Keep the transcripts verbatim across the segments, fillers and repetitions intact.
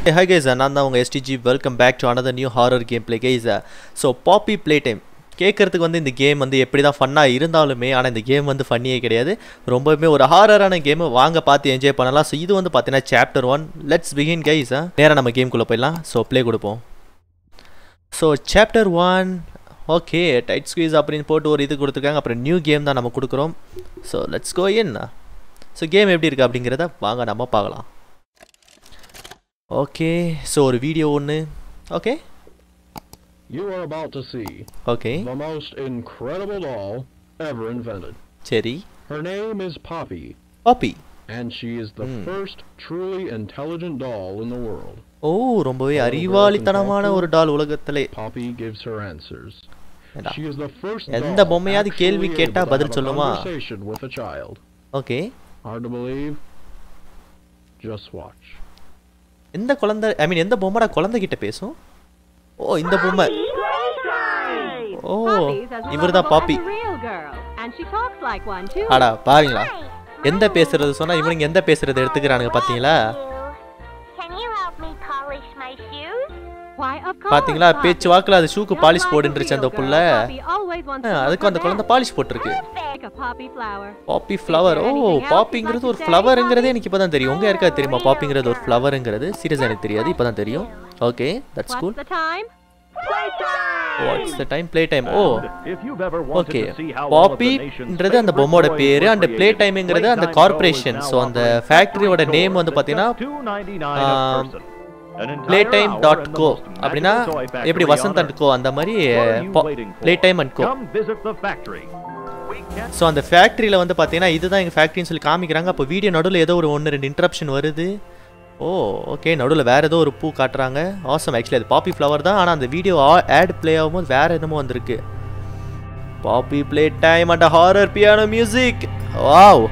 Hey, hi guys, நான் தான் உங்க S T G. Welcome back to another new horror gameplay guys. So Poppy Playtime கேட்கறதுக்கு வந்து இந்த கேம் வந்து எப்படி தான் ஃபன்னாக இருந்தாலுமே ஆனால் இந்த கேம் வந்து ஃபன்னியே கிடையாது. ரொம்பவுமே ஒரு ஹாரரான கேமு, வாங்க பார்த்து என்ஜாய் பண்ணலாம். ஸோ இது வந்து பார்த்தீங்கன்னா chapter one. Let's begin guys. நேராக நம்ம கேம்குள்ளே போயிடலாம். ஸோ ப்ளே கொடுப்போம். So chapter one okay tight squeeze அப்படின்னு போட்டு ஒரு இது கொடுத்துருக்காங்க. அப்புறம் நியூ கேம் தான் நம்ம கொடுக்குறோம். So let's go in. So game எப்படி இருக்குது அப்படிங்கிறத வாங்க நம்ம பார்க்கலாம். ஓகே ஸோ ஒரு வீடியோ ஒன்று. Okay You are about to see okay the most incredible doll ever invented. சரி. Her name is Poppy. Poppy. And she is the mm. first truly intelligent doll in the world. ஓ ரொம்பவே அறிவாளித்தனமான ஒரு டால் உலகத்திலே. Poppy gives her answers. She is the first எந்த பொம்மையாவது கேள்வி கேட்டா பதில் சொல்லுமா? Conversation with a child. Okay. Hard to believe. Just watch. எந்த குழந்தை ஐ மீன் எந்த பொம்மைடா குழந்தை கிட்ட பேசும்? ஓ இந்த பொம்மை. ஓ இவர்தான் பாப்பி. அடா பாருங்களா, எந்த பேசுறது சொன்னா இவனுங்க எந்த பேசுறது எடுத்துக்கிறானுங்க பாத்தீங்களா? பாத்தீங்களா பேச்சு வாக்குல அது ஷூக்கு பாலிஷ் போடுன்றுச்சு அந்த புள்ள. அதுக்கு அந்த குழந்தை பாலிஷ் போட்டுருக்கு. பாப்பி ஃப்ளவர். ஓ பாப்பிங்கிறது ஒரு ஃப்ளவருங்கிறதே எனக்கு இப்பதான் தெரியும். உங்க யாருக்கா தெரியுமா பாப்பிங்கிறது ஒரு ஃப்ளவருங்கிறது? சீரியஸா எனக்கு தெரியாது, இப்பதான் தெரியும். Okay that's cool. What's the time? Play time. Oh okay பாப்பின்றது அந்த பொம்மோட பேரு, அந்த ப்ளே டைம்ங்கிறது அந்த கார்ப்பரேஷன். ஸோ அந்த ஃபேக்டரியோட நேம் வந்து பாத்தீங்கன்னா playtime dot co அப்படினா எப்படி வசந்த் அண்ட் கோ அந்த மாதிரி playtime and co. ஸோ அந்த ஃபேக்டரியில் வந்து பார்த்தீங்கன்னா இதுதான் எங்கள் ஃபேக்ட்ரின்னு சொல்லி காமிக்கிறாங்க. அப்போ வீடியோ நடுவில் ஏதோ ஒரு ஒன்று ரெண்டு இன்ட்ரப்ஷன் வருது. ஓ ஓகே நடுவில் வேறு ஏதோ ஒரு பூ காட்டுறாங்க. ஆசம். ஆக்சுவலி அது பாப்பி ஃப்ளவர் தான், ஆனால் அந்த வீடியோ ஆட் ப்ளே ஆகும்போது வேறு என்னமோ வந்திருக்கு. Poppy play time and horror piano music. Wow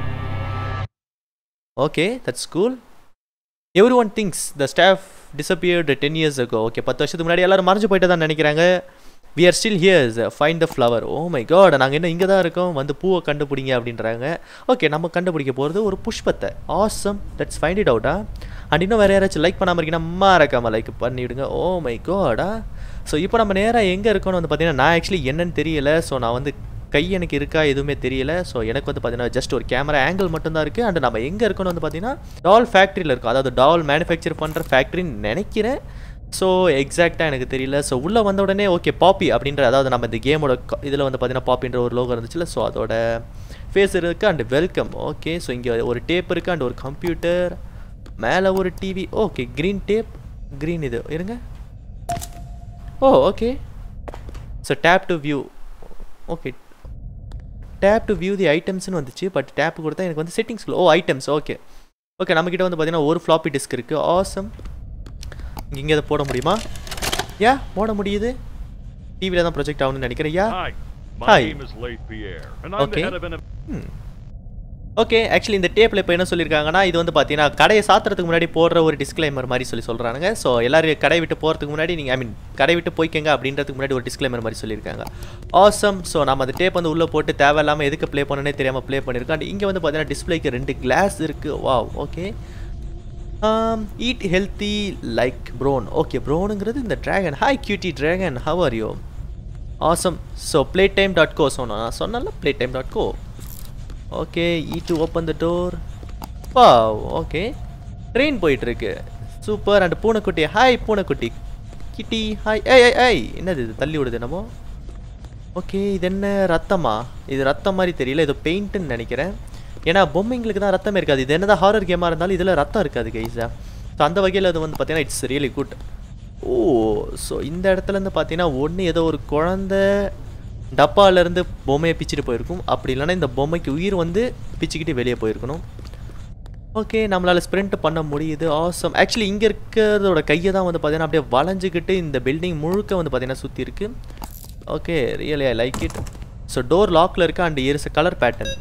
okay that's cool. Everyone thinks the staff disappeared ten years ago. Okay பத்து வருஷத்துக்கு முன்னாடி எல்லாரும் மறைஞ்சு போயிட்டு தான் நினைக்கிறாங்க. we are still here, find the flower. oh my god, நாங்கள் என்ன இங்கே தான் இருக்கோம், வந்து பூவை கண்டுபிடிங்க அப்படின்றாங்க. ஓகே நம்ம கண்டுபிடிக்க போகிறது ஒரு புஷ்பத்தை. ஆசம், லெட்ஸ் ஃபைண்ட் இட் அவுட்டா. அண்ட் இன்னும் வேறு யாராச்சும் லைக் பண்ணாமல் இருக்கீங்கன்னா அம்மா இருக்காமல் லைக் பண்ணிவிடுங்க. ஓ மை காடா. ஸோ இப்போ நம்ம நேராக எங்கே இருக்கோன்னு வந்து பார்த்தீங்கன்னா நான் ஆக்சுவலி என்னன்னு தெரியல. ஸோ நான் வந்து கை எனக்கு இருக்கா எதுவுமே தெரியல. ஸோ எனக்கு வந்து பார்த்தீங்கன்னா ஜஸ்ட் ஒரு கேமரா ஆங்கிள் மட்டும்தான் இருக்குது. அண்ட் நம்ம எங்கே இருக்கோன்னு வந்து பார்த்தீங்கன்னா டால் ஃபேக்ட்ரியில் இருக்கும், அதாவது டால் மேனுஃபேக்சர் பண்ணுற ஃபேக்ட்ரின்னு நினைக்கிறேன். ஸோ எக்ஸாக்டாக எனக்கு தெரியல. ஸோ உள்ளே வந்த உடனே ஓகே பாப்பி அப்படின்ற, அதாவது நம்ம இந்த கேமோட இதில் வந்து பார்த்தீங்கன்னா பாப்பின்ற ஒரு லோகோ இருந்துச்சுல, ஸோ அதோட ஃபேஸ் இருக்குது. And welcome. ஓகே ஸோ இங்கே ஒரு டேப் இருக்குது அண்ட் ஒரு கம்ப்யூட்டர், மேலே ஒரு TV. Okay green tape, green இது இருங்க. Oh okay so tap to view. Okay tap to view the ஐட்டம்ஸ்னு வந்துச்சு, பட் டேப் கொடுத்தா எனக்கு வந்து செட்டிங்ஸ்குள்ள. Oh items. ஓகே ஓகே நம்மக்கிட்ட வந்து பார்த்தீங்கன்னா ஒரு ஃப்ளாப்பி டிஸ்க் இருக்குது. ஆசம். இங்கே அதை போட முடியுமா? யா போட முடியுது. டிவியில் தான் ப்ரொஜெக்ட் ஆகணும்னு நினைக்கிறேன். Yeah hi. Okay hmm okay actually இந்த டேப்பில் இப்போ என்ன சொல்லியிருக்காங்கன்னா இது வந்து பார்த்தீங்கன்னா கடையை சாத்துறதுக்கு முன்னாடி போடுற ஒரு டிஸ்க்ளைமர் மாதிரி சொல்லி சொல்கிறாங்க. ஸோ எல்லோரும் கடை விட்டு போகிறதுக்கு முன்னாடி நீங்கள் ஐ மீன் கடை விட்டு போய்க்கங்க அப்படின்றதுக்கு முன்னாடி ஒரு டிஸ்க்ளைமர் மாதிரி சொல்லியிருக்காங்க. ஆசம். ஸோ நம்ம அந்த டேப் வந்து உள்ளே போட்டு தேவையில்லாமல் எதுக்கு ப்ளே பண்ணனே தெரியாமல் ப்ளே பண்ணியிருக்கோம். அண்ட் இங்கே வந்து பார்த்தீங்கன்னா டிஸ்பிளேக்கு ரெண்டு கிளாஸ் இருக்குது. Wow okay. Eat healthy like Bron. Okay ப்ரோனுங்கிறது இந்த dragon. Hi cutie dragon, how are you? Awesome. So play time dot co சொன்னோம், நான் சொன்னால play time dot co. Okay e to open the door. வா okay train போயிட்டுருக்கு. Super. And பூனைக்குட்டி. Hi பூனைக்குட்டி. Kitty hi. ஏய் ஏய் ஏய் என்னது இது தள்ளி விடுது என்னமோ. ஓகே இது என்ன ரத்தமா? இது ரத்தம் மாதிரி தெரியல, இது பெயிண்ட்டுன்னு நினைக்கிறேன். ஏன்னா பொம்மைங்களுக்கு தான் ரத்தமே இருக்காது. இது என்னதான் ஹாரர் கேமாக இருந்தாலும் இதில் ரத்தம் இருக்காது கைஸா. ஸோ அந்த வகையில் அது வந்து பார்த்தீங்கன்னா it's really good. Oh so இந்த இடத்துலேருந்து பார்த்தீங்கன்னா ஒன்று ஏதோ ஒரு குழந்தை டப்பாலேருந்து பொம்மையை பிச்சுட்டு போயிருக்கும். அப்படி இல்லைன்னா இந்த பொம்மைக்கு உயிர் வந்து பிச்சுக்கிட்டு வெளியே போயிருக்கணும். ஓகே நம்மளால் ஸ்ப்ரிண்ட் பண்ண முடியுது. ஆசம். ஆக்சுவலி இங்கே இருக்கிறதோட கையை தான் வந்து பார்த்தீங்கன்னா அப்படியே வளைஞ்சிக்கிட்டு இந்த பில்டிங் முழுக்க வந்து பார்த்தீங்கன்னா சுற்றி இருக்குது. Okay really I like it. So door லாக்கில் இருக்குது and here is a colour pattern.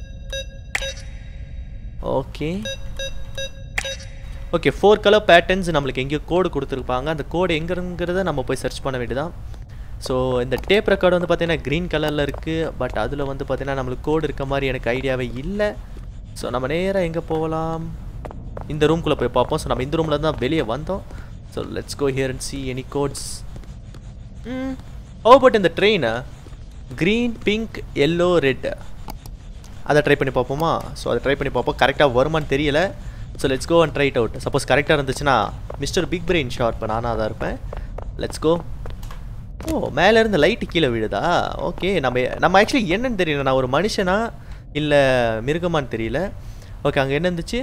Okay okay four colour patterns நம்மளுக்கு எங்கேயோ கோடு கொடுத்துருப்பாங்க. அந்த கோடு எங்கேங்கிறத நம்ம போய் சர்ச் பண்ண வேண்டியதான். ஸோ இந்த டேப் ரெக்கார்டு வந்து பார்த்தீங்கன்னா க்ரீன் கலரில் இருக்குது, பட் அதில் வந்து பார்த்தீங்கன்னா நம்மளுக்கு கோடு இருக்க மாதிரி எனக்கு ஐடியாவே இல்லை. ஸோ நம்ம நேராக எங்கே போகலாம்? இந்த ரூம்குள்ளே போய் பார்ப்போம். ஸோ நம்ம இந்த ரூமில் தான் வெளியே வந்தோம். So let's go here and see any codes. Hmm oh but இந்த ட்ரெயினை க்ரீன் பிங்க் எல்லோ ரெட் அதை ட்ரை பண்ணி பார்ப்போமா? ஸோ அதை ட்ரை பண்ணி பார்ப்போம். கரெக்டாக வருமானு தெரியல. So let's go and try it out. Suppose கரெக்டாக இருந்துச்சுன்னா மிஸ்டர் பிக் பிரெயின் ஷார்ப் நானாக தான் இருப்பேன். Let's go. ஓ மேலேருந்து லைட்டு கீழே விழுதா? ஓகே நம்ம நம்ம ஆக்சுவலி என்னன்னு தெரியல. நான் ஒரு மனுஷனா இல்லை மிருகமானு தெரியல. ஓகே அங்கே என்ன இருந்துச்சு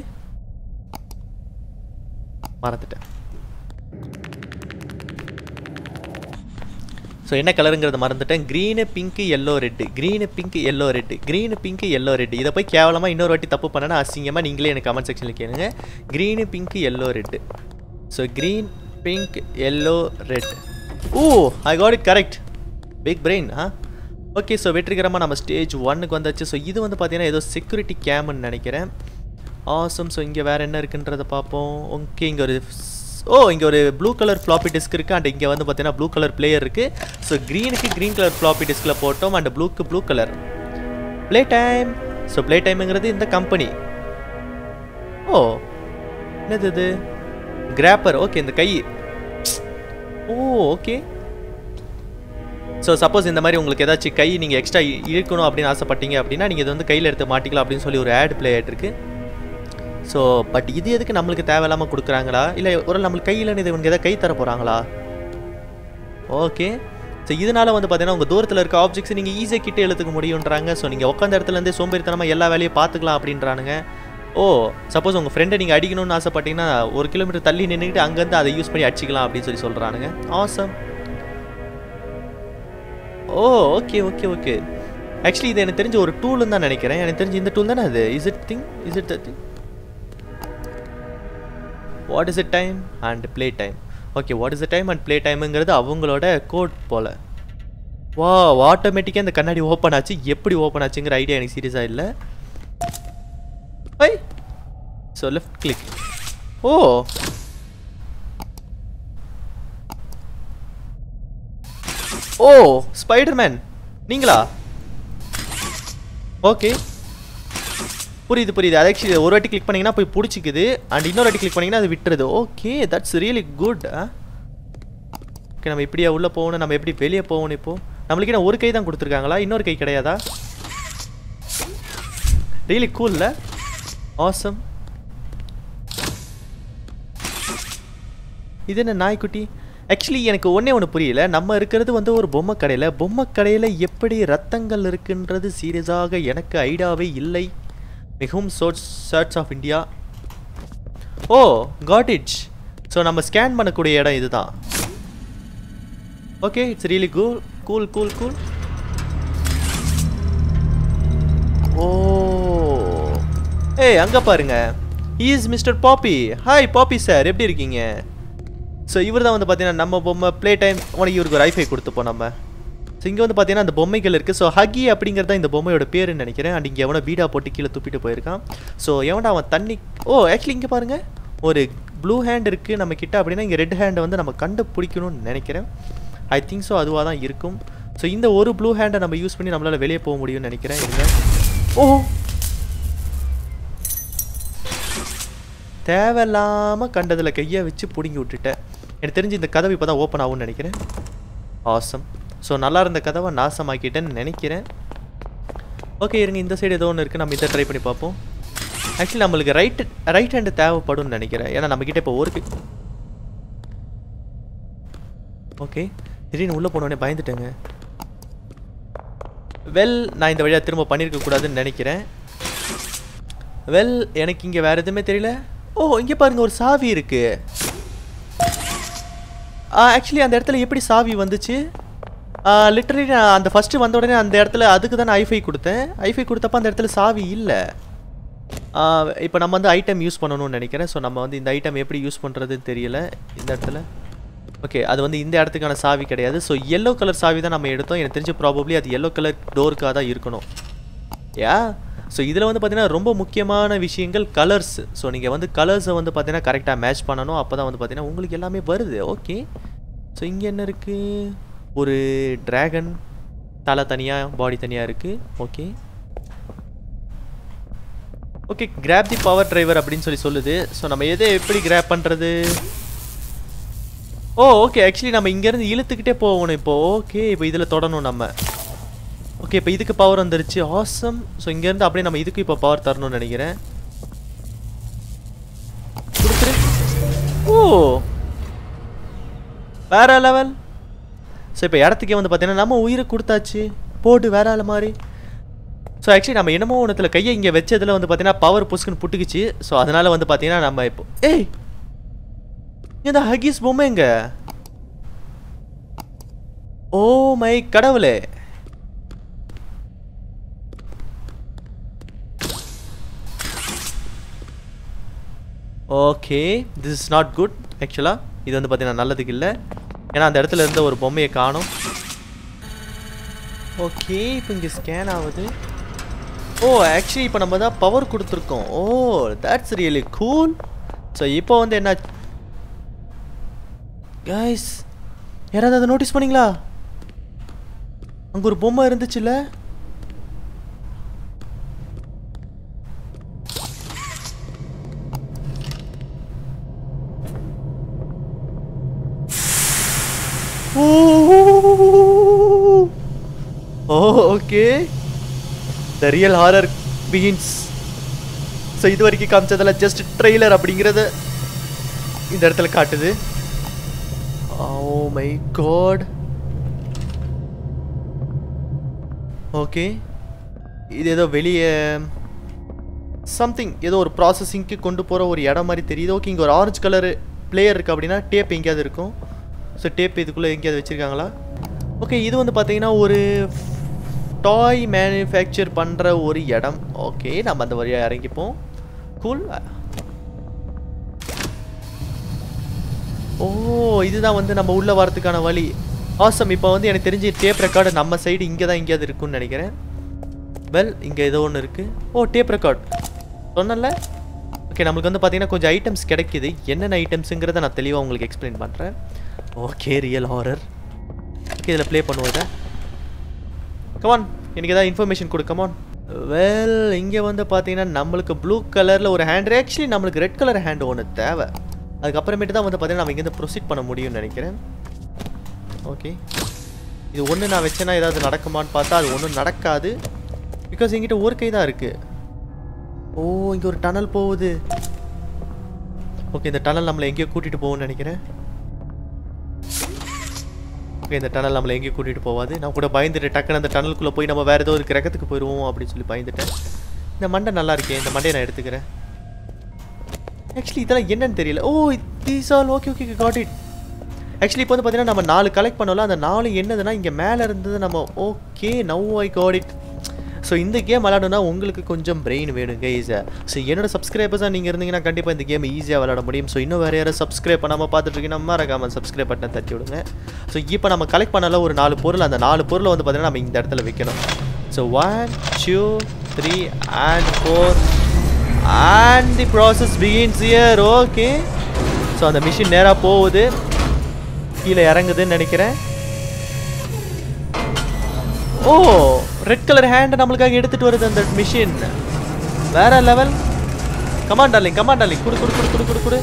மறந்துட்டேன். ஸோ என்ன கலருங்கிறத மறந்துட்டேன். Green pink yellow red green pink yellow red green pink yellow red இதை போய் கேவலமாக இன்னொரு வாட்டி தப்பு பண்ணேன்னா அசிங்கமாக நீங்களே எனக்கு கமெண்ட் செக்ஷனில் கேளுங்க. Green pink yellow red. So green pink yellow red. Oh I got it correct. Big brain. Ah okay. So வெற்றிகரமாக நம்ம ஸ்டேஜ் ஒன்னுக்கு வந்தாச்சு. ஸோ இது வந்து பார்த்தீங்கன்னா ஏதோ செக்யூரிட்டி கேம்னு நினைக்கிறேன். ஆசம். ஸோ இங்கே வேறு என்ன இருக்குன்றதை பார்ப்போம். ஓகே இங்கே ஒரு ஓ இங்கே ஒரு ப்ளூ கலர் ஃப்ளாப்பி டிஸ்க் இருக்குது. அண்ட் இங்கே வந்து பார்த்தீங்கன்னா ப்ளூ கலர் பிளேயர் இருக்குது. ஸோ க்ரீனுக்கு க்ரீன் கலர் ஃப்ளாப்பி டிஸ்கில் போட்டோம். அண்ட் ப்ளூக்கு blue colour play time. So play டைமுங்கிறது இந்த கம்பெனி. ஓ என்னது இது கிராப்பர். ஓகே இந்த கை. Oh okay. ஸோ சப்போஸ் இந்த மாதிரி உங்களுக்கு ஏதாச்சும் கை நீங்கள் எக்ஸ்ட்ரா இழுக்கணும் அப்படின்னு ஆசைப்பட்டீங்க அப்படின்னா நீங்கள் இது வந்து கையில் எடுத்து மாட்டிக்கலாம் அப்படின்னு சொல்லி ஒரு ஆட் பிளே ஆகிட்டு இருக்கு. ஸோ பட் இது எதுக்கு நம்மளுக்கு தேவையில்லாமல் கொடுக்குறாங்களா இல்லை ஒரு நம்மளுக்கு கையில் இது இவங்க எதாவது கை தர போகிறாங்களா? ஓகே. ஸோ இதனால் வந்து பார்த்தீங்கன்னா உங்கள் தூரத்தில் இருக்க ஆப்ஜெக்ட்ஸ் நீங்கள் ஈஸியாக கிட்டே எழுத்துக்க முடியுன்றாங்க. ஸோ நீங்கள் உட்காந்த இடத்துலேருந்தே சோம்பேறித்தனமாக எல்லா வேலையும் பார்த்துக்கலாம் அப்படின்றானுங்க. ஓ சப்போஸ் உங்கள் ஃப்ரெண்டை நீங்கள் அடிக்கணும்னு ஆசைப்பட்டீங்கன்னா ஒரு கிலோமீட்டர் தள்ளி நின்றுக்கிட்டு அங்கேருந்து அதை யூஸ் பண்ணி அடிச்சிக்கலாம் அப்படின்னு சொல்லி சொல்கிறானுங்க. Awesome. Oh okay okay okay. Actually இது எனக்கு தெரிஞ்ச ஒரு டூல்னு தான் நினைக்கிறேன். எனக்கு தெரிஞ்சு இந்த டூல் தானே அது. Is it thing is it the thing what is it time and play time. Okay what is the time and play டைமுங்கிறது அவங்களோட கோட் போல். வா ஆட்டோமேட்டிக்காக இந்த கண்ணாடி ஓப்பன் ஆச்சு. எப்படி ஓப்பன் ஆச்சுங்கிற ஐடியா எனக்கு சீரியஸாக இல்லை. I so left click. Oh oh Spiderman நீங்களா? ஓகே புரியுது புரியுது. அது ஆக்சுவலி ஒரு வாட்டி கிளிக் பண்ணிங்கன்னா போய் பிடிச்சிக்குது. அண்ட் இன்னொரு வாட்டி கிளிக் பண்ணிங்கன்னா அது விட்டுருது. Okay that's really good. Okay நம்ம இப்படியா உள்ளே போகணும்? நம்ம எப்படி வெளியே போகணும்? இப்போது நம்மளுக்கு என்ன ஒரு கை தான் கொடுத்துருக்காங்களா? இன்னொரு கை கிடையாதா? ரியலி கூல்ல. ஆசம். இது என்ன நாய்க்குட்டி? ஆக்சுவலி எனக்கு ஒன்றே ஒன்று புரியல. நம்ம இருக்கிறது வந்து ஒரு பொம்மை கடையில். பொம்மை கடையில் எப்படி ரத்தங்கள் இருக்குன்றது சீரியஸாக எனக்கு ஐடியாவே இல்லை. மிகவும் source search of India. Oh got it. So நம்ம ஸ்கேன் பண்ணக்கூடிய இடம் இதுதான். Okay it's really cool cool cool cool. Oh ஏய் அங்கே பாருங்க. He is mister Poppy. Hi Poppy sir எப்படி இருக்கீங்க? ஸோ இவர் தான் வந்து பார்த்தீங்கன்னா நம்ம பொம்மை ப்ளே டைம். உனக்கு இவருக்கு ஒரு ஐஃபை கொடுத்துப்போம் நம்ம. ஸோ இங்கே வந்து பார்த்தீங்கன்னா அந்த பொம்மைகள் இருக்குது. ஸோ ஹக்கி அப்படிங்கிறது தான் இந்த பொம்மையோட பேருன்னு நினைக்கிறேன். அண்ட் இங்கே எவனோ பீடா போட்டு கீழே துப்பிட்டு போயிருக்கான். ஸோ எவன்டா அவன் தண்ணி. ஓ ஆக்சுவலி இங்கே பாருங்கள் ஒரு ப்ளூ ஹேண்ட் இருக்குது நம்ம கிட்ட அப்படின்னா இங்கே ரெட் ஹேண்டை வந்து நம்ம கண்டுபிடிக்கணும்னு நினைக்கிறேன். ஐ திங்க் ஸோ அதுவாக தான் இருக்கும். ஸோ இந்த ஒரு ப்ளூ ஹேண்டை நம்ம யூஸ் பண்ணி நம்மளால் வெளியே போக முடியும்னு நினைக்கிறேன். இருங்க. ஓ தேவையில்லாமல் கண்டதில் கையை வச்சு பிடுங்கி விட்டுட்டேன். எனக்கு தெரிஞ்சு இந்த கதவு இப்போ தான் ஓப்பன் ஆகும்னு நினைக்கிறேன். ஆசம். ஸோ நல்லா இருந்த கதவை நாசமாக்கிட்டேன்னு நினைக்கிறேன். ஓகே இருங்க இந்த சைடு ஏதோ ஒன்று இருக்குது. நம்ம இதை ட்ரை பண்ணி பார்ப்போம். ஆக்சுவலி நம்மளுக்கு ரைட் ரைட் ஹேண்டு தேவைப்படும்னு நினைக்கிறேன். ஏன்னா நம்மக்கிட்ட இப்போ ஒரு ஓகே திடீர்னு உள்ளே போனோடனே பயந்துட்டேங்க. வெல் நான் இந்த வழியாக திரும்ப பண்ணியிருக்கக்கூடாதுன்னு நினைக்கிறேன். வெல் எனக்கு இங்கே வேறு எதுவுமே தெரியல. ஓ இங்கே பாருங்கள் ஒரு சாவி இருக்குது. ஆக்சுவலி அந்த இடத்துல எப்படி சாவி வந்துச்சு? லிட்டரலி நான் அந்த ஃபஸ்ட்டு வந்த உடனே அந்த இடத்துல அதுக்கு தான் ஐஃபை கொடுத்தேன். ஐஃபை கொடுத்தப்போ அந்த இடத்துல சாவி இல்லை. இப்போ நம்ம வந்து ஐட்டம் யூஸ் பண்ணணும்னு நினைக்கிறேன். ஸோ நம்ம வந்து இந்த ஐட்டம் எப்படி யூஸ் பண்ணுறதுன்னு தெரியல இந்த இடத்துல. ஓகே அது வந்து இந்த இடத்துக்கான சாவி கிடையாது. ஸோ எல்லோ கலர் சாவி தான் நம்ம எடுத்தோம். எனக்கு தெரிஞ்சு ப்ராபப்ளி அது எல்லோ கலர் டோருக்காக தான் இருக்கணும். யா ஸோ இதில் வந்து பார்த்தீங்கன்னா ரொம்ப முக்கியமான விஷயங்கள் கலர்ஸ். ஸோ நீங்கள் வந்து கலர்ஸை வந்து பார்த்தீங்கன்னா கரெக்டாக மேட்ச் பண்ணணும். அப்போ தான் வந்து பார்த்தீங்கன்னா உங்களுக்கு எல்லாமே வருது. ஓகே ஸோ இங்கே என்ன இருக்குது? ஒரு ட்ராகன் தலை தனியாக பாடி தனியாக இருக்குது. Okay okay grab the power driver அப்படின்னு சொல்லி சொல்லுது. ஸோ நம்ம எதை எப்படி கிராப் பண்ணுறது? ஓ ஓகே ஆக்சுவலி நம்ம இங்கேருந்து இழுத்துக்கிட்டே போகணும் இப்போ. ஓகே இப்போ இதில் தொடணும் நம்ம. ஓகே இப்போ இதுக்கு பவர் வந்துருச்சு. ஆசம். ஸோ இங்கேருந்து அப்படியே நம்ம இதுக்கு இப்போ பவர் தரணும்னு நினைக்கிறேன். கொடுத்துரு. ஓ வேற லெவல். ஸோ இப்போ இடத்துக்கே வந்து பார்த்தீங்கன்னா நம்ம உயிரை கொடுத்தாச்சு. போட்டு வேற ஆள் மாதிரி. ஸோ ஆக்சுவலி நம்ம என்னமோ ஒன்றத்தில் கையை இங்கே வச்சதில் வந்து பார்த்தீங்கன்னா பவர் புஷ்குன்னு புட்டுக்குச்சு. ஸோ அதனால் வந்து பார்த்தீங்கன்னா நம்ம இப்போ ஏய் இந்த ஹகிஸ் பொம்மை எங்க? ஓ மை கடவுளே. Okay this is not good ஆக்சுவலாக. இது வந்து பார்த்தீங்கன்னா நல்லதுக்கு இல்லை. ஏன்னா அந்த இடத்துல இருந்த ஒரு பொம்மையை காணும். ஓகே இப்போ இங்கே ஸ்கேன் ஆகுது. ஓ ஆக்சுவலி இப்போ நம்ம தான் பவர் கொடுத்துருக்கோம். Oh that's really cool. So இப்போ வந்து என்ன கைஸ், யாராவது அதை நோட்டீஸ் பண்ணீங்களா? அங்கே ஒரு பொம்மை இருந்துச்சுல்ல. Oh okay the real horror begins. So இது வரைக்கும் காமிச்சதில் ஜஸ்ட் ட்ரெய்லர் அப்படிங்கிறத இந்த இடத்துல காட்டுது. Oh my god. ஓகே இது ஏதோ வெளியே சம்திங் ஏதோ ஒரு ப்ராசஸிங்க்கு கொண்டு போகிற ஒரு இடம் மாதிரி தெரியுது. ஓகே இங்கே ஒரு ஆரஞ்சு கலரு பிளேயர் இருக்குது அப்படின்னா டேப் எங்கேயாவது இருக்கும். ஸோ டேப் இதுக்குள்ளே எங்கேயாவது வச்சுருக்காங்களா? ஓகே இது வந்து பார்த்தீங்கன்னா ஒரு டாய் மேனுஃபேக்சர் பண்ணுற ஒரு இடம். ஓகே நம்ம அந்த வழியாக இறங்கிப்போம். கூல். ஓ இதுதான் வந்து நம்ம உள்ளே வரதுக்கான வழி. ஆசம். இப்போ வந்து எனக்கு தெரிஞ்சு டேப் ரெக்கார்டு நம்ம சைடு இங்கே தான் எங்கேயாவது இருக்குன்னு நினைக்கிறேன். வெல் இங்கே ஏதோ ஒன்று இருக்குது. ஓ டேப் ரெக்கார்ட் சொன்னல. ஓகே நம்மளுக்கு வந்து பார்த்தீங்கன்னா கொஞ்சம் ஐட்டம்ஸ் கிடைக்கிது. என்னென்ன ஐட்டம்ஸுங்கிறத நான் தெளிவாக உங்களுக்கு எக்ஸ்பிளைன் பண்ணுறேன். Okay real horror. ஓகே இதில் ப்ளே பண்ணுவோம் இதை. கமான் எனக்கு ஏதாவது இன்ஃபர்மேஷன் கொடு. கமான். வெல் இங்கே வந்து பார்த்தீங்கன்னா நம்மளுக்கு ப்ளூ கலரில் ஒரு ஹேண்ட். ஆக்சுவலி நம்மளுக்கு ரெட் கலர் ஹேண்ட் ஒன்று தேவை. அதுக்கப்புறமேட்டு தான் வந்து பார்த்தீங்கன்னா நம்ம இங்கேருந்து ப்ரொசீட் பண்ண முடியும்னு நினைக்கிறேன். ஓகே இது ஒன்று நான் வச்சேன்னா ஏதாவது நடக்குமான்னு பார்த்தா அது ஒன்றும் நடக்காது. பிகாஸ் எங்கிட்ட ஒரு கை தான் இருக்குது. ஓ இங்கே ஒரு டனல் போகுது. ஓகே இந்த டனல் நம்மளை எங்கேயோ கூட்டிகிட்டு போகும்னு நினைக்கிறேன். ஓகே இந்த டனல் நம்மளை எங்கேயும் கூட்டிகிட்டு போகாது. நான் கூட பயந்துட்டு டக்குன்னு அந்த டனலுக்குள்ளே போய் நம்ம வேறு ஏதோ ஒரு கிரகத்துக்கு போயிடுவோம் அப்படின்னு சொல்லி பயந்துட்டேன். இந்த மண்டை நல்லா இருக்கேன். இந்த மண்டையை நான் எடுத்துக்கிறேன். ஆக்சுவலி இதெல்லாம் என்னன்னு தெரியல. Oh these all okay okay got it. Actually இப்போ வந்து பார்த்தீங்கன்னா நம்ம நாலு கலெக்ட் பண்ணோம்ல. அந்த நாலு என்னதுன்னா இங்கே மேலே இருந்தது நம்ம. Okay now I got it. So இந்த கேம் விளாடணும்னா உங்களுக்கு கொஞ்சம் பிரெயின் வேணும் கைஸ். ஸோ என்னோட சப்ஸ்கிரைபர்ஸாக நீங்கள் இருந்தீங்கன்னா கண்டிப்பாக இந்த கேம் ஈஸியாக விளாட முடியும். ஸோ இன்னும் வேறு யாரும் சப்ஸ்கிரைப் பண்ணாமல் பார்த்துட்டு இருக்கீங்கன்னா மறக்காமல் சப்ஸ்கிரைப் பட்டனை தட்டி விடுங்க. ஸோ இப்போ நம்ம கலெக்ட் பண்ணல ஒரு நாலு பொருள். அந்த நாலு பொருளை வந்து பார்த்தீங்கன்னா நம்ம இந்த இடத்துல வைக்கணும். So one two three and four and the process begins here. Okay so அந்த மிஷின் நேராக போகுது. கீழே இறங்குதுன்னு நினைக்கிறேன். ஓ ரெட் கலர் ஹேண்ட் நம்மளுக்காக எடுத்துகிட்டு வருது அந்த மிஷின். வேற level. Come on darling come on darling குடு குடு குடு குடு குடு குடு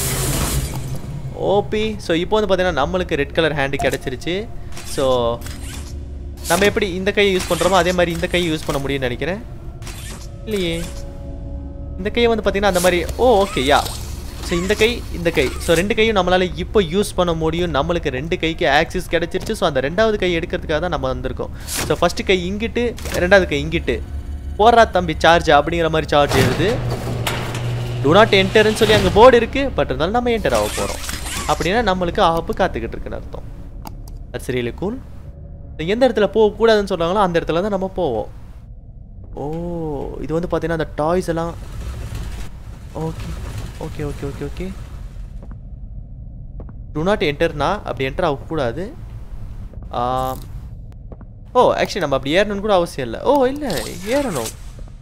ஓபி. ஸோ இப்போ வந்து பார்த்தீங்கன்னா நம்மளுக்கு ரெட் கலர் ஹேண்டு கிடச்சிருச்சு. ஸோ நம்ம எப்படி இந்த கையை யூஸ் பண்ணுறோமோ அதே மாதிரி இந்த கையை யூஸ் பண்ண முடியும்னு நினைக்கிறேன். இல்லையே இந்த கையை வந்து பார்த்தீங்கன்னா அந்த மாதிரி. ஓ ஓகே யா. ஸோ இந்த கை இந்த கை ஸோ ரெண்டு கையும் நம்மளால் இப்போ யூஸ் பண்ண முடியும். நம்மளுக்கு ரெண்டு கைக்கு ஆக்சிஸ் கிடச்சிருச்சு. ஸோ அந்த ரெண்டாவது கை எடுக்கிறதுக்காக தான் நம்ம வந்திருக்கோம். ஸோ ஃபஸ்ட்டு கை இங்கிட்டு ரெண்டாவது கை இங்கிட்டு போடுறா தம்பி சார்ஜ் அப்படிங்கிற மாதிரி சார்ஜ் எழுது. டூ நாட் என்டர்ன்னு சொல்லி அங்கே போர்டு இருக்குது. பட் இருந்தாலும் நம்ம என்டர் ஆக போகிறோம் அப்படின்னா நம்மளுக்கு ஆப்பு காத்துக்கிட்டு இருக்குன்னு அர்த்தம். That's really cool. எந்த இடத்துல போகக்கூடாதுன்னு சொல்கிறாங்களோ அந்த இடத்துல தான் நம்ம போவோம். ஓ இது வந்து பார்த்தீங்கன்னா அந்த டாய்ஸ் எல்லாம். Okay okay okay okay okay do not என்டர்னா அப்படி என்டர் ஆகக்கூடாது. ஓ ஆக்சுவலி நம்ம அப்படி ஏறணும்னு கூட அவசியம் இல்லை. ஓ இல்லை ஏறணும்.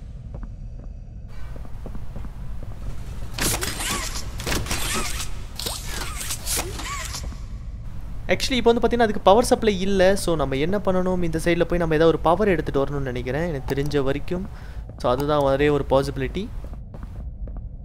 ஆக்சுவலி இப்போ வந்து பார்த்தீங்கன்னா அதுக்கு பவர் சப்ளை இல்லை. ஸோ நம்ம என்ன பண்ணணும், இந்த சைடில் போய் நம்ம ஏதாவது ஒரு பவர் எடுத்துகிட்டு வரணும்னு நினைக்கிறேன் எனக்கு தெரிஞ்ச வரைக்கும். ஸோ அதுதான் ஒரே ஒரு பாசிபிலிட்டி.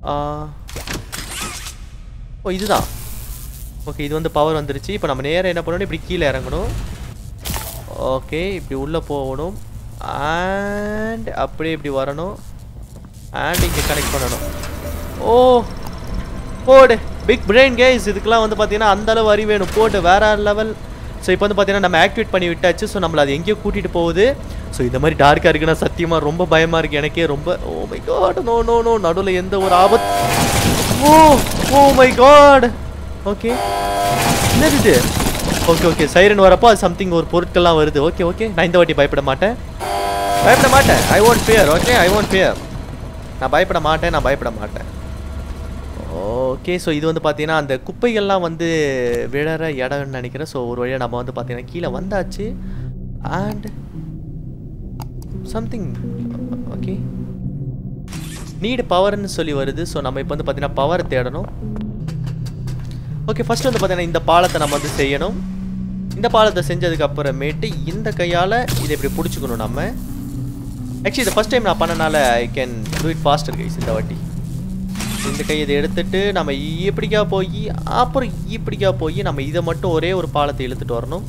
ஓ இதுதான். ஓகே இது வந்து பவர் வந்துருச்சு. இப்போ நம்ம நேராக என்ன பண்ணணும், இப்படி கீழே இறங்கணும். ஓகே இப்படி உள்ளே போகணும். அண்ட் அப்படியே இப்படி வரணும். அண்ட் இங்கே கனெக்ட் பண்ணணும். ஓ போடு பிக் பிரெயின் கைஸ். இதுக்கெல்லாம் வந்து பார்த்தீங்கன்னா அந்தளவு அறிவு வேணும். போட்டு வேற லெவல். ஸோ இப்போ வந்து பார்த்தீங்கன்னா நம்ம ஆக்டிவேட் பண்ணி விட்டாச்சு. ஸோ நம்மளை அது எங்கேயோ கூட்டிகிட்டு போகுது. ஸோ இந்த மாதிரி டார்க்காக இருக்குன்னா சத்தியமாக ரொம்ப பயமாக இருக்குது எனக்கே ரொம்ப. Oh my god no no no நடுவில் எந்த ஒரு ஆபத்து. Oh oh my god. Okay என்னது இது? ஓகே ஓகே சைரன் வரப்போ அது சம்திங் ஒரு பொருட்கள்லாம் வருது. ஓகே ஓகே நான் இந்த வாட்டி பயப்பட மாட்டேன் பயப்பட மாட்டேன் I won't fear. Okay I won't fear. நான் பயப்பட மாட்டேன் நான் பயப்பட மாட்டேன். ஓகே ஸோ இது வந்து பார்த்தீங்கன்னா அந்த குப்பைகள்லாம் வந்து விழற இடம்னு நினைக்கிறேன். ஸோ ஒரு வழியாக நம்ம வந்து பார்த்தீங்கன்னா கீழே வந்தாச்சு. அண்ட் சம்திங் ஓகே நீடு பவர்னு சொல்லி வருது. ஸோ நம்ம இப்போ வந்து பார்த்தீங்கன்னா பவர் தேடணும். ஓகே ஃபர்ஸ்ட் வந்து பார்த்தீங்கன்னா இந்த பாலத்தை நம்ம வந்து செய்யணும். இந்த பாலத்தை செஞ்சதுக்கு அப்புறமேட்டு இந்த கையால் இதை இப்படி பிடிச்சிக்கணும் நம்ம. ஆக்சுவலி இதை ஃபஸ்ட் டைம் நான் பண்ணனால I can do it faster guys. இந்த வாட்டி இந்த கை இதை எடுத்துட்டு நம்ம இப்படிக்கா போய் அப்புறம் இப்படிக்கா போய் நம்ம இதை மட்டும் ஒரே ஒரு பாலத்தை இழுத்துட்டு வரணும்.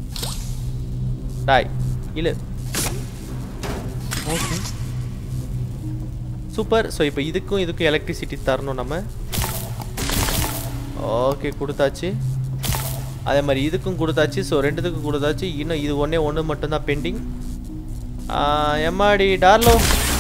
டாய் இல்லை ஓகே சூப்பர். ஸோ இப்போ இதுக்கும் இதுக்கும் எலக்ட்ரிசிட்டி தரணும் நம்ம. ஓகே கொடுத்தாச்சு. அதே மாதிரி இதுக்கும் கொடுத்தாச்சு. ஸோ ரெண்டுத்துக்கும் கொடுத்தாச்சு. இன்னும் இது ஒன்றே ஒன்று மட்டும்தான் பெண்டிங். எம்மாடி டார்லோ.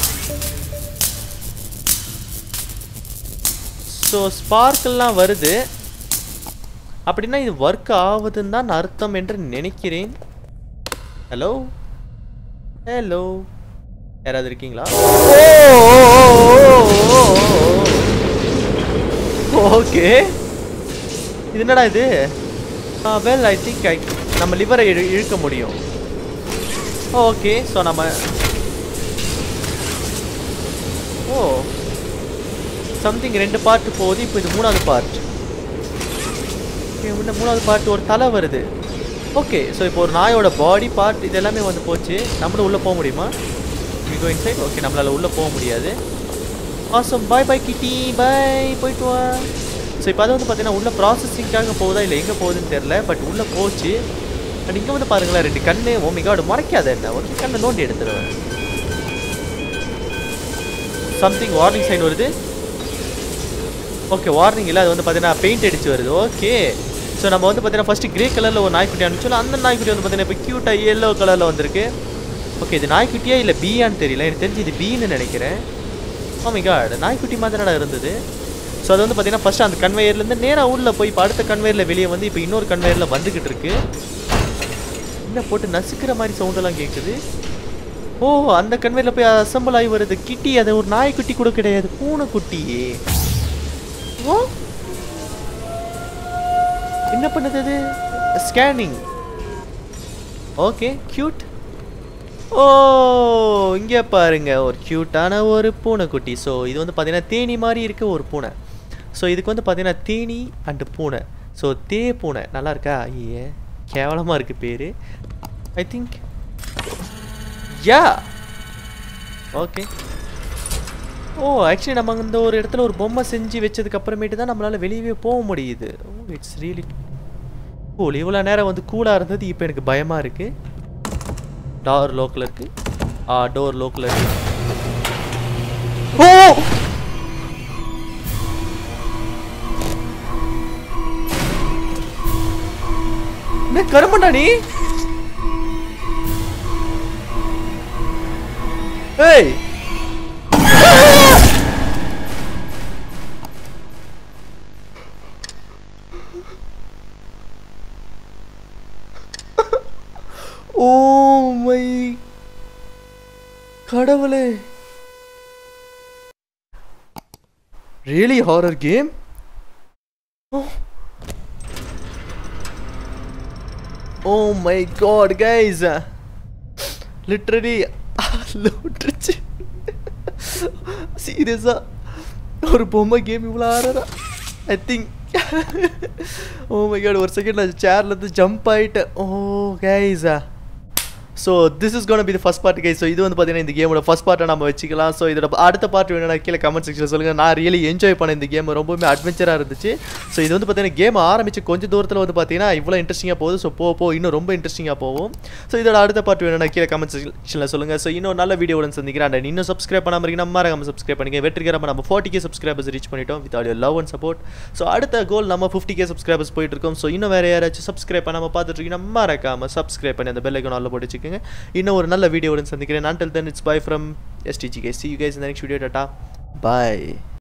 ஸோ ஸ்பார்க்கெல்லாம் வருது அப்படின்னா இது ஒர்க் ஆகுதுன்னு தான் அர்த்தம் என்று நினைக்கிறேன். ஹலோ ஹலோ யாராவது இருக்கீங்களா? ஓகே இது என்னடா இது? வெல் ஐ திங்க் ஐ நம்ம லிவரை இழு இழுக்க முடியும். ஓகே ஸோ நம்ம ஓ சம்திங் ரெண்டு பார்ட் போகுது. இப்போ இது மூணாவது பார்ட். முன்ன மூணாவது பார்ட் ஒரு தலை வருது. ஓகே ஸோ இப்போ ஒரு நாயோட பாடி பார்ட் இது எல்லாமே வந்து போச்சு. நம்மளும் உள்ளே போக முடியுமா? We go inside. ஓகே நம்மளால் உள்ளே போக முடியாது. ஆசம் பாய் பாய் கிட்டி பாய் போயிட்டு வா. ஸோ இப்போ அது வந்து பார்த்தீங்கன்னா உள்ள ப்ராசஸிங்காக போகுதா இல்லை எங்கே போகுதுன்னு தெரில. பட் உள்ளே போச்சு. அண்ட் இங்கே வந்து பாருங்களேன் ரெண்டு கண்ணு. ஓ மை காட் மறைக்காத என்ன ஒரு கண்ணை நோண்டி எடுத்துருவேன். சம்திங் வார்னிங் சைன் வருது. ஓகே வார்னிங் இல்லை அது வந்து பார்த்தீங்கன்னா பெயிண்ட் அடிச்சு வருது. ஓகே ஸோ நம்ம வந்து பார்த்தீங்கன்னா ஃபஸ்ட்டு கிரே கலரில் ஒரு நாய்க்குட்டி அனுப்பிச்சோம். அந்த நாய்க்குட்டி வந்து பார்த்தீங்கன்னா இப்போ க்யூட்டாக எல்லோ கலரில் வந்திருக்கு. ஓகே இது நாய்க்குட்டியா இல்லை பீயான்னு தெரியல. எனக்கு தெரிஞ்சு இது பீன்னு நினைக்கிறேன். ஓ மை காட் நாய்க்குட்டி மாதிரிடா இருந்தது. ஸோ அது வந்து பார்த்தீங்கன்னா ஃபஸ்ட்டு அந்த கன்வேயர்லேருந்து நேராக உள்ளே போய் இப்போ அடுத்த கன்வேயரில் வெளியே வந்து இப்போ இன்னொரு கன்வேயரில் வந்துக்கிட்டு இருக்கு. இன்னும் போட்டு நசுக்கிற மாதிரி சவுண்டெல்லாம் கேட்குது. ஓ அந்த கன்வேயரில் போய் அசம்பிள் ஆகி வருது. கிட்டி அது ஒரு நாய்க்குட்டி கூட கிடையாது பூனைக்குட்டியே. ஓ என்ன பண்ணுது அது? ஸ்கேனிங். Okay cute. ஓ இங்கே பாருங்க ஒரு க்யூட்டான ஒரு பூனைக்குட்டி. ஸோ இது வந்து பார்த்தீங்கன்னா தேனி மாதிரி இருக்க ஒரு பூனை. ஸோ இதுக்கு வந்து பார்த்தீங்கன்னா தேனி அண்டு பூனை. ஸோ தே பூனை நல்லா இருக்கா? ஐயே கேவலமாக இருக்குது பேர். I think yeah okay. Oh actually நம்ம இந்த ஒரு இடத்துல ஒரு பொம்மை செஞ்சு வச்சதுக்கு அப்புறமேட்டு தான் நம்மளால் வெளியவே போக முடியுது. Oh it's really cool. இவ்வளோ நேரம் வந்து கூலாக இருந்தது இப்போ எனக்கு பயமாக இருக்குது. டோர் லோக்கில் இருக்கு. ஆ டோர் லோக்கில் இருக்கு. ஓ என்ன கருமண்டா நீ? ஏய் ஓ மை கடவுளே really horror game. Oh my god guys literally லூட்ருச்சு சீரியஸா ஒரு பொம்மை கேம் இவ்வளோ ஆறா? I think oh my god ஒரு செகண்ட் நான் சேர்லேருந்து ஜம்ப் ஆகிட்டேன். ஓ கைஸா so this is gonna be the first part guys. So இது வந்து பார்த்தீங்கன்னா இந்த கேமோட ஃபஸ்ட் பார்ட்டை நம்ம வச்சுக்கலாம். ஸோ இதோட அடுத்த பார்ட் வேணும்னா கீழே கமெண்ட் செக்ஷனில் சொல்லுங்கள். நான் ரியலி என்ஜாய் பண்ணேன் இந்த கேம், ரொம்பவுமே அட்வென்ச்சராக இருந்துச்சு. ஸோ இது வந்து பார்த்தீங்கன்னா கேம் ஆரம்பிச்சு கொஞ்சம் தூரத்தில் வந்து பார்த்தீங்கன்னா இவ்வளோ இன்ட்ரெஸ்டிங்காக போகுது. ஸோ போ போ இன்னும் ரொம்ப இன்ட்ரெஸ்டிங்காக போகும். ஸோ இதோட அடுத்த பார்ட் வேணும்னா கீழே கமெண்ட் செக்ஷனில் சொல்லுங்கள். ஸோ இன்னும் நல்ல வீடியோவுடன் சந்திக்கிறேன். அண்ட் இன்னும் சப்ஸ்கிரைப் பண்ணாமல் இருக்கீங்கன்னா மறக்காம சப்ஸ்கிரைப் பண்ணிங்க. வெற்றிகரமாக நம்ம ஃபார்ட்டி கே சப்ஸ்கிரைபர்ஸ் ரீச் பண்ணிட்டோம் with all your love and support. So அடுத்த கோல் நம்ம ஃபிஃப்டி கே சப்ஸ்கிரைபர்ஸ் போயிட்டு இருக்கோம். ஸோ இன்னும் வேறு யாராச்சும் சப்ஸ்கிரைப் பண்ணாமல் பார்த்துட்டு இருக்கீங்கன்னா மறக்காம சப்ஸ்கிரைப் பண்ணி அந்த பெல் ஐக்கான் ஆல்ல போட்டு வச்சுக்கோங்க. இன்னும் ஒரு நல்ல வீடியோவுடன் சந்திக்கிறேன். Until then, it's bye from S T G guys. See you guys in the next video. Tata. Bye.